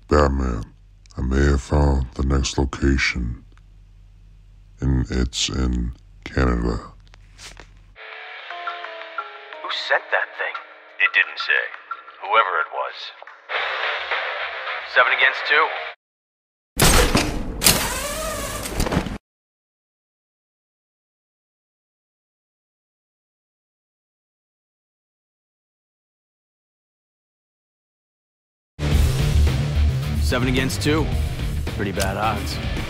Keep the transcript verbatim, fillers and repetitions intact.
Batman, I may have found the next location, and it's in Canada. Who sent that thing? It didn't say. Whoever it was. Seven against two. Seven against two. Pretty bad odds.